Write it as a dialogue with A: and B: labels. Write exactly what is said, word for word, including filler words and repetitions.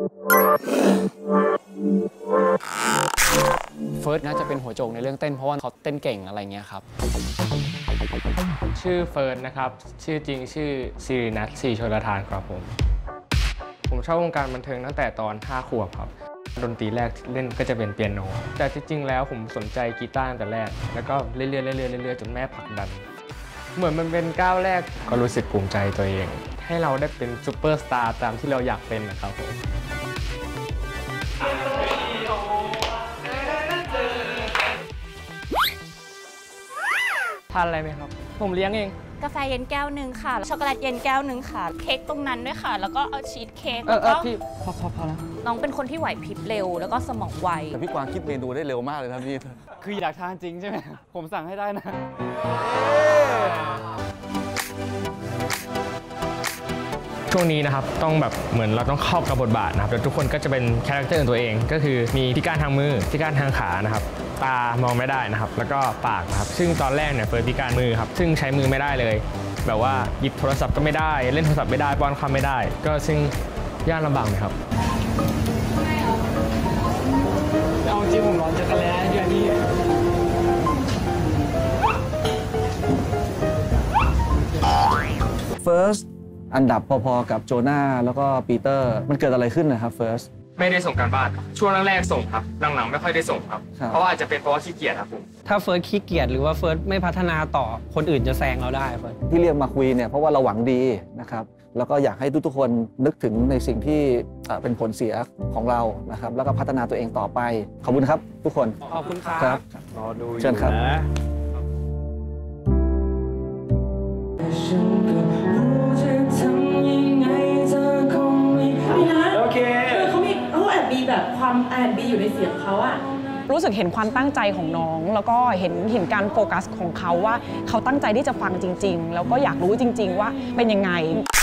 A: เฟิร์สน่าจะเป็นหัวโจกในเรื่องเต้นเพราะว่าเขาเต้นเก่งอะไรเงี้ยครับ
B: ชื่อเฟิร์สนะครับชื่อจริงชื่อสิรินัท ศรีชลทานครับผมผมชอบวงการบันเทิงตั้งแต่ตอนห้าขวบครับดนตรีแรกเล่นก็จะเป็นเปียโนแต่ที่จริงแล้วผมสนใจกีตาร์ตั้งแต่แรกแล้วก็เรื่อยๆเรื่อยๆเรื่อยๆจนแม่ผลักดันเหมือนมันเป็นก้าวแรกก็รู้สึกภูมิใจตัวเองให้เราได้เป็นซูเปอร์สตาร์ตามที่เราอยากเป็นนะครับผมทานอะไรไหมครับผมเลี้ยงเอง
C: กาแฟเย็นแก้วหนึ่งค่ะช็อกโกแลตเย็นแก้วหนึ่งค่ะเค้กตรงนั้นด้วยค่ะแล้วก็เอาชีสเค้กแล้วก็
A: พี่พอพอพอแล้ว
C: น้องเป็นคนที่ไหวพริบเร็วแล้วก็สมองไว
D: แต่พี่กวางคิดเมนูได้เร็วมากเลยครับพี่
A: คืออยากทานจริงใช่ไหมผมสั่งให้ได้นะ
B: ช่วงนี้นะครับต้องแบบเหมือนเราต้องเข้ากับบทบาทนะครับแล้วทุกคนก็จะเป็นคาแรคเตอร์ของตัวเองก็คือมีพิการทางมือพิการทางขานะครับตามองไม่ได้นะครับแล้วก็ปากนะครับซึ่งตอนแรกเนี่ยเฟิร์สพิการมือครับซึ่งใช้มือไม่ได้เลยแบบว่าหยิบโทรศัพท์ก็ไม่ได้เล่นโทรศัพท์ไม่ได้ป้อนข้าวไม่ได้ก็ซึ่งยากลำบากเลยครับ
A: เอาจริงผมร้อนจักรแล้เดือนนี้
D: เฟิร์สอันดับพอๆกับโจนาแล้วก็ปีเตอร์มันเกิดอะไรขึ้นนะครับเฟิร์ส
B: ไม่ได้ส่งการบ้านช่วงแรกๆส่งครับหลังๆไม่ค่อยได้ส่งครับเพราะว่าอาจจะเป็นเพราะว่าขี้เกียจครับผม
E: ถ้าเฟิร์สขี้เกียจหรือว่าเฟิร์สไม่พัฒนาต่อคนอื่นจะแซงเราได้เฟิร์ส
D: ที่เรียกมาคุยเนี่ยเพราะว่าเราหวังดีนะครับแล้วก็อยากให้ทุกๆคนนึกถึงในสิ่งที่เป็นผลเสียของเรานะครับแล้วก็พัฒนาตัวเองต่อไปขอบคุณครับทุกคน
E: ขอบคุณครับ
D: รอดูเชิญครับ
F: โอเคเขามีเขาแอบมีแบบความแอบมีอยู่ในเสียงเขาอะ
G: รู้สึกเห็นความตั้งใจของน้องแล้วก็เห็นเห็นการโฟกัสของเขาว่าเขาตั้งใจที่จะฟังจริงๆแล้วก็อยากรู้จริงๆว่าเป็นยังไง